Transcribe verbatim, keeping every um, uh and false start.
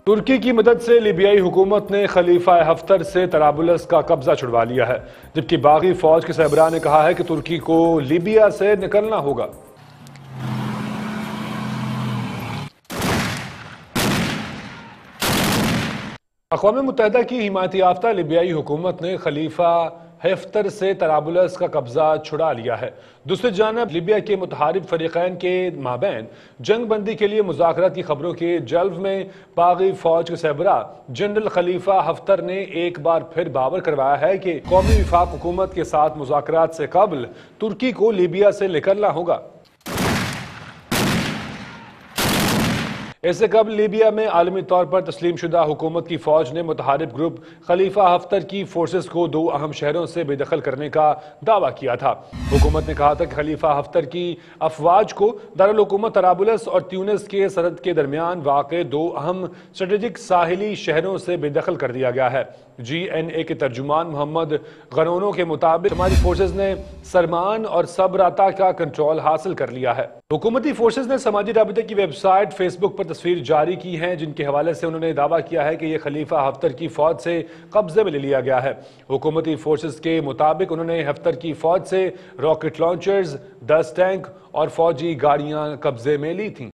ترکی کی مدد سے لیبیائی حکومت نے خلیفہ ہفتر سے طرابلس کا قبضہ چھڑوا لیا ہے، جبکہ باغی فوج کے سربراہ نے کہا ہے کہ ترکی کو لیبیا سے نکلنا ہوگا۔ اقوام متحدہ کی حمایت یافتہ لیبیائی حکومت نے خلیفہ ہفتر سے طرابلس کا قبضہ چھڑا لیا ہے۔ دوسری جانب لیبیا کے متحارب فریقین کے مابین جنگ بندی کے لیے مذاکرات کی خبروں کے جلو میں باغی فوج کے سربراہ جنرل خلیفہ ہفتر نے ایک بار پھر باور کروایا ہے کہ قومی وفاق حکومت کے ساتھ مذاکرات سے قبل ترکی کو لیبیا سے نکلنا ہوگا۔ اس سے قبل لیبیا میں عالمی طور پر تسلیم شدہ حکومت کی فوج نے متحارب گروپ خلیفہ ہفتر کی فورسز کو دو اہم شہروں سے بے دخل کرنے کا دعویٰ کیا تھا۔ حکومت نے کہا تھا کہ خلیفہ ہفتر کی افواج کو دارالحکومت طرابلس اور تیونس کے سرحد کے درمیان واقع دو اہم اسٹریٹجک ساحلی شہروں سے بے دخل کر دیا گیا ہے۔ جی این اے کے ترجمان محمد غنونو کے مطابق ہماری فورسز نے سرمان اور سبراتا کا کنٹرول حاصل کر لیا ہے۔ حکومتی فورسز نے سماجی رابطے کی ویب سائٹ فیس بک پر تصویر جاری کی ہیں، جن کے حوالے سے انہوں نے دعویٰ کیا ہے کہ یہ خلیفہ ہفتر کی فوج سے قبضے میں لے لیا گیا ہے۔ حکومتی فورسز کے مطابق انہوں نے ہفتر کی فوج سے راکٹ لانچرز، دس ٹینک اور فوجی گاڑیاں قبضے میں لی تھیں۔